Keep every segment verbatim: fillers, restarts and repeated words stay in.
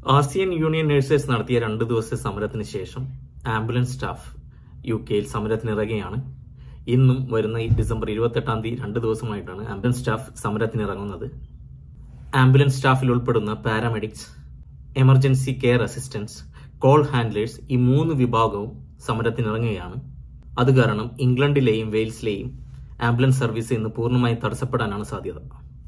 ASEAN union നഴ്സേഴ്സ് നടത്തിയ രണ്ട് ദിവസത്തെ സമരത്തിന് ശേഷം ആംബുലൻസ് സ്റ്റാഫ് യു കെയിൽ സമരത്തിനിറങ്ങുകയാണ്. ഇന്നും വരുന്ന ഈ ഡിസംബർ ഇരുപത്തെട്ടാം തീയതി രണ്ട് ദിവസമായിട്ടാണ് ആംബുലൻസ് സ്റ്റാഫ് സമരത്തിനിറങ്ങുന്നത്. ആംബുലൻസ് സ്റ്റാഫിൽ ഉൾപ്പെടുന്ന paramedics, emergency care assistance, call handlers ഈ മൂന്ന് വിഭാഗവും സമരത്തിനിറങ്ങുകയാണ്. അത് കാരണം ഇംഗ്ലണ്ടിലെയും വെയിൽസിലെയും ആംബുലൻസ് സർവീസ് ഇന്ന് പൂർണ്ണമായി തടസ്സപ്പെടാനാണ് സാധ്യത.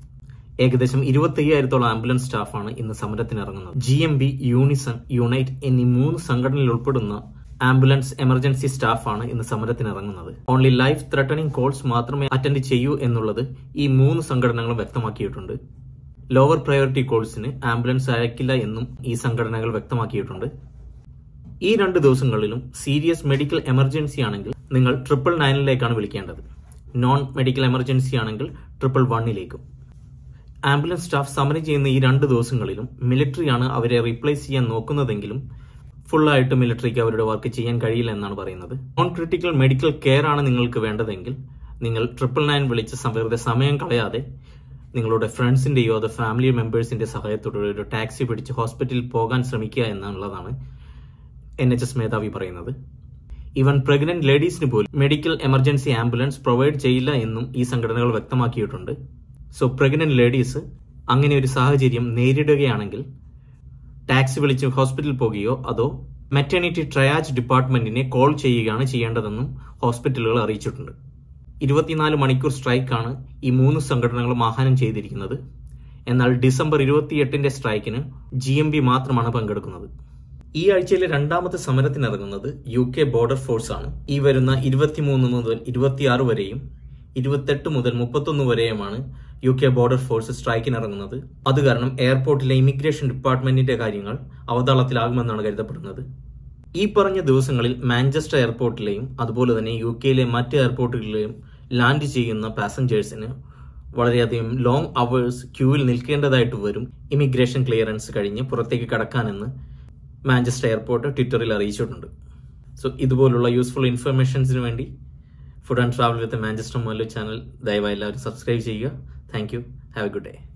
ഏകദേശം ഇരുപത്തി അയ്യായിരത്തോളം ആംബുലൻസ് സ്റ്റാഫാണ് ഇന്ന് സമരത്തിനിറങ്ങുന്നത്. G M B, Unison, Unite എന്നീ മൂന്ന് സംഘടനയിൽ ഉൾപ്പെടുന്ന ആംബുലൻസ് എമർജൻസി സ്റ്റാഫാണ് ഇന്ന് സമരത്തിനിറങ്ങുന്നത്. ഓൺലി ലൈഫ് ത്രെട്ടണിംഗ് കോൾസ് മാത്രമേ അറ്റൻഡ് ചെയ്യൂ എന്നുള്ളത് ഈ മൂന്ന് സംഘടനകളും വ്യക്തമാക്കിയിട്ടുണ്ട്. ലോവർ പ്രയോറിറ്റി കോൾസിന് ആംബുലൻസ് അയക്കില്ല എന്നും ഈ സംഘടനകൾ വ്യക്തമാക്കിയിട്ടുണ്ട്. ഈ രണ്ട് ദിവസങ്ങളിലും സീരിയസ് മെഡിക്കൽ എമർജൻസി ആണെങ്കിൽ നിങ്ങൾ ട്രിപ്പിൾ നയനിലേക്കാണ് വിളിക്കേണ്ടത്. നോൺ മെഡിക്കൽ എമർജൻസി ആണെങ്കിൽ ട്രിപ്പിൾ വണ്ണിലേക്കും. ആംബുലൻസ് സ്റ്റാഫ് സമരം ചെയ്യുന്ന ഈ രണ്ട് ദിവസങ്ങളിലും മിലിറ്ററിയാണ് അവരെ റീപ്ലേസ് ചെയ്യാൻ നോക്കുന്നതെങ്കിലും ഫുള്ളായിട്ട് മിലിറ്ററിക്ക് അവരുടെ വർക്ക് ചെയ്യാൻ കഴിയില്ല എന്നാണ് പറയുന്നത്. നോൺ ക്രിട്ടിക്കൽ മെഡിക്കൽ കെയർ ആണ് നിങ്ങൾക്ക് വേണ്ടതെങ്കിൽ നിങ്ങൾ ട്രിപ്പിൾ നയൻ വിളിച്ച് വെറുതെ സമയം കളയാതെ നിങ്ങളുടെ ഫ്രണ്ട്സിന്റെയോ അതോ ഫാമിലി മെമ്പേഴ്സിന്റെ സഹായത്തോടെ ഒരു ടാക്സി പിടിച്ച് ഹോസ്പിറ്റലിൽ പോകാൻ ശ്രമിക്കുക എന്നുള്ളതാണ് എൻ എച്ച് എസ് മേധാവി പറയുന്നത്. ഈവൻ പ്രഗ്നന്റ് ലേഡീസിന് പോലും മെഡിക്കൽ എമർജൻസി ആംബുലൻസ് പ്രൊവൈഡ് ചെയ്യില്ല എന്നും ഈ സംഘടനകൾ വ്യക്തമാക്കിയിട്ടുണ്ട്. സോ പ്രഗ്നന്റ് ലേഡീസ് അങ്ങനെ ഒരു സാഹചര്യം നേരിടുകയാണെങ്കിൽ ടാക്സി വിളിച്ച് ഹോസ്പിറ്റലിൽ പോകുകയോ അതോ മെറ്റേണിറ്റി ട്രയാജ് ഡിപ്പാർട്ട്മെന്റിനെ കോൾ ചെയ്യുകയാണ് ചെയ്യേണ്ടതെന്നും ഹോസ്പിറ്റലുകൾ അറിയിച്ചിട്ടുണ്ട്. ഇരുപത്തിനാല് മണിക്കൂർ സ്ട്രൈക്കാണ് ഈ മൂന്ന് സംഘടനകളും ആഹ്വാനം ചെയ്തിരിക്കുന്നത്. എന്നാൽ ഡിസംബർ ഇരുപത്തിയെട്ടിന്റെ സ്ട്രൈക്കിന് ജി എം ബി മാത്രമാണ് പങ്കെടുക്കുന്നത്. ഈ ആഴ്ചയിലെ രണ്ടാമത്തെ സമരത്തിനിറങ്ങുന്നത് യു കെ ബോർഡർ ഫോഴ്സ് ആണ്. ഈ വരുന്ന ഇരുപത്തിമൂന്ന് മുതൽ ഇരുപത്തിയാറ് വരെയും ഇരുപത്തെട്ട് മുതൽ മുപ്പത്തൊന്ന് വരെയുമാണ് യു കെ ബോർഡർ ഫോഴ്സ് സ്ട്രൈക്കിനിറങ്ങുന്നത്. അത് കാരണം എയർപോർട്ടിലെ ഇമിഗ്രേഷൻ ഡിപ്പാർട്ട്മെന്റിന്റെ കാര്യങ്ങൾ അവതാളത്തിലാകുമെന്നാണ് കരുതപ്പെടുന്നത്. ഈ പറഞ്ഞ ദിവസങ്ങളിൽ മാഞ്ചസ്റ്റർ എയർപോർട്ടിലെയും അതുപോലെ തന്നെ യു കെയിലെ മറ്റ് എയർപോർട്ടുകളിലെയും ലാൻഡ് ചെയ്യുന്ന പാസഞ്ചേഴ്സിന് വളരെയധികം ലോങ് അവേഴ്സ് ക്യൂവിൽ നിൽക്കേണ്ടതായിട്ട് വരും ഇമിഗ്രേഷൻ ക്ലിയറൻസ് കഴിഞ്ഞ് പുറത്തേക്ക് കടക്കാനെന്ന് മാഞ്ചസ്റ്റർ എയർപോർട്ട് ട്വിറ്ററിൽ അറിയിച്ചിട്ടുണ്ട്. സോ ഇതുപോലുള്ള യൂസ്ഫുൾ ഇൻഫർമേഷൻസിന് വേണ്ടി food and travel with Manchester Mallu channel ദയവായി എല്ലാവരും സബ്സ്ക്രൈബ് ചെയ്യുക. Thank you. Have a good day.